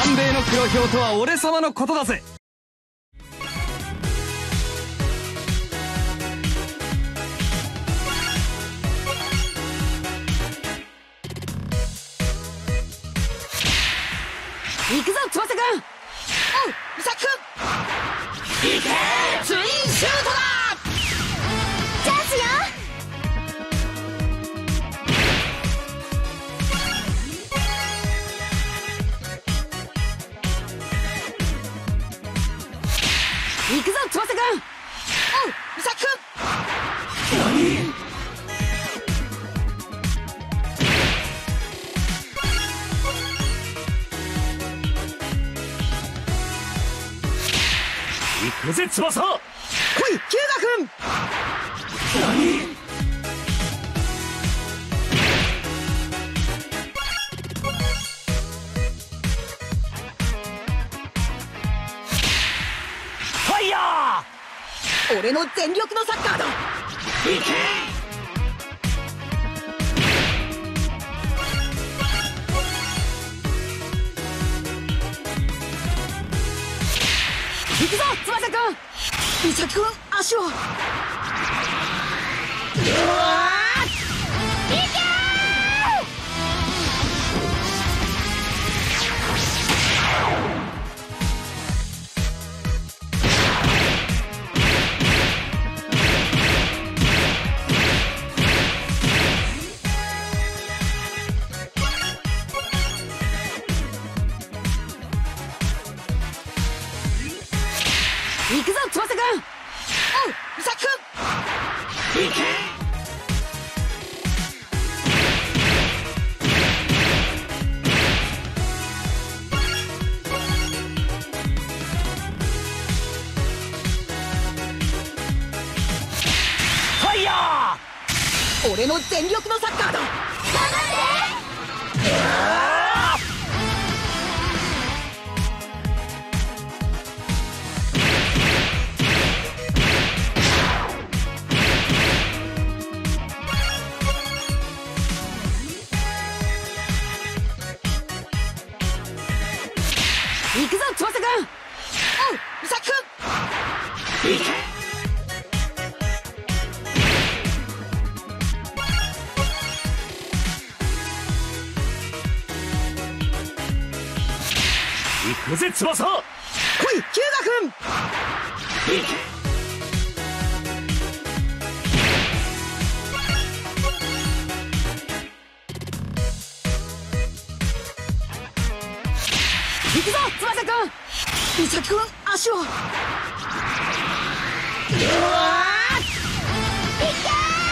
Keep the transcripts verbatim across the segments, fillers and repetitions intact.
南米の黒豹とは俺様のことだぜ。 行くぞ翼くん。おう美咲くん。行けツインシュートだ。チャンスよ。行くぞ翼くん。おう美咲くん。何？ 行くぜ翼。 来いヒューガくん。 何？ファイヤー。 俺の全力のサッカーだ。 行け。 行くぞ翼くん。美咲くん足を。うわーいけ行くぞ翼くん。おう美咲くん。 行け。ファイヤー。俺の全力のサッカーだ。頑張って。うわ行くぞ翼くん。おう美咲くん。 ー。行け。行くぜ翼。 来いヒューガくん。 行け。 行くぞ翼くん。美咲くん足を。うわーいけ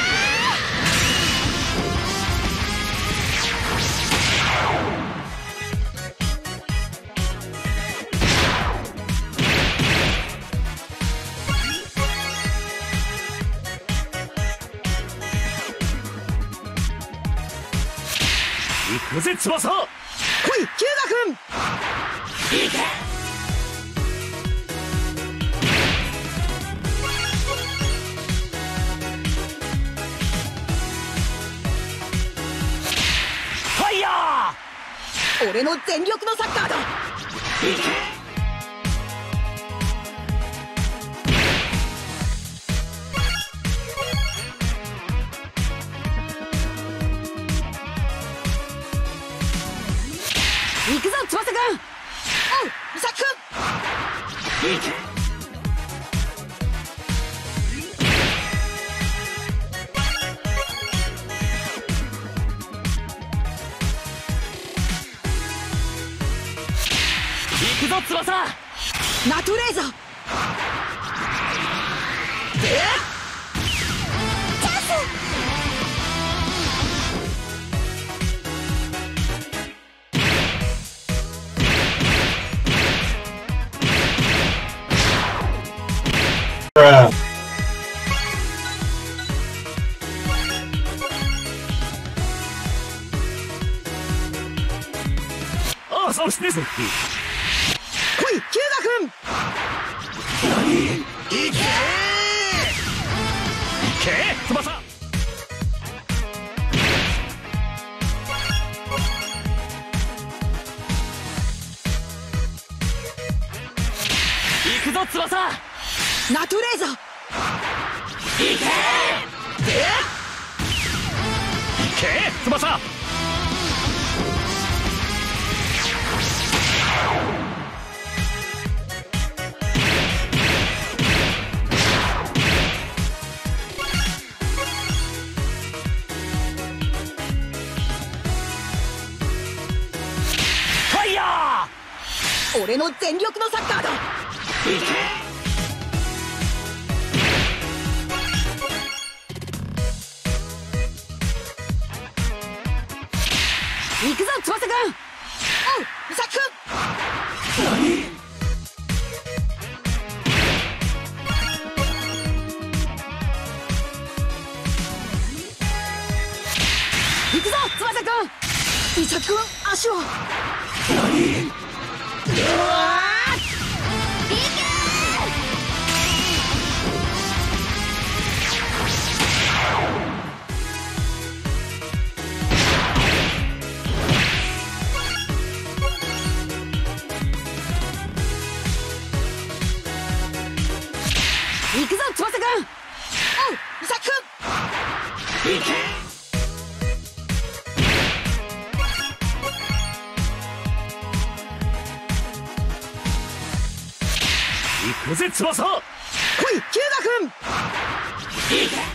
行くぜ翼。 来いヒューガくん。 行け。ファイヤー。俺の全力のサッカーだ。 ー。行け。 行くぞ翼くん。おう美咲くん。 行け。行くぞ翼。 ナトレーザー。チャンス。 ああ、そうしてぜ。 来いヒューガくん。 何？行け。行け翼。 ぞ翼。 ナトゥレーザー。 いけーいけー翼。ファイヤー。 俺の全力のサッカーだ。 いけ行くぞ翼くん。おうミサキくん。行くぞ翼くん。ミサキくん足を。 何。 うわーい行くぞ翼くん。おうミサキくん。 いけ行くぜ翼。 来いヒューガくん。 いけ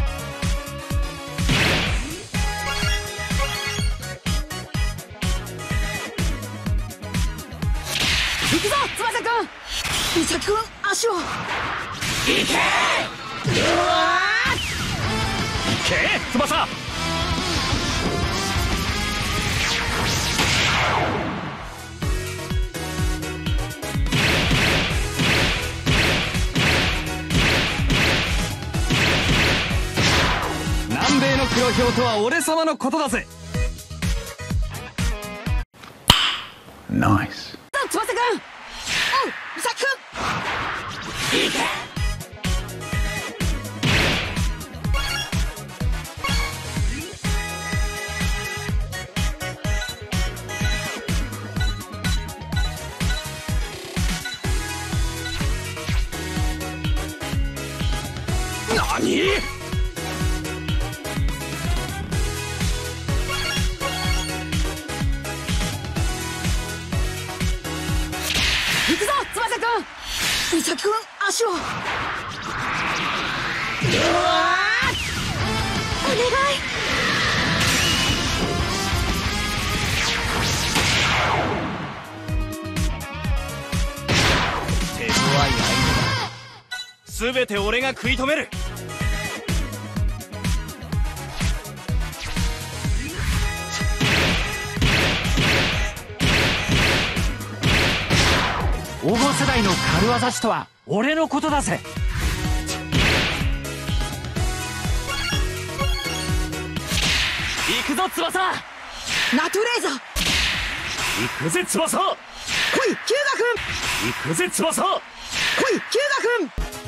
行くぞ翼くん。ミサキくん足を。 いけうわいけ翼。 南米の黒豹とは俺様のことだぜ。 ナイス。 翼くん。おうミサキくん。 いけ何。 行くぞ翼くん。ミサキくん足を。うわーお願い。 手強い相手だ。全て俺が食い止める。 黄金世代の軽業師とは俺のことだぜ。 行くぞ翼。 ナトゥレーザー。 行くぜ翼。 来いヒューガくん。 行くぜ翼。 来いヒューガくん。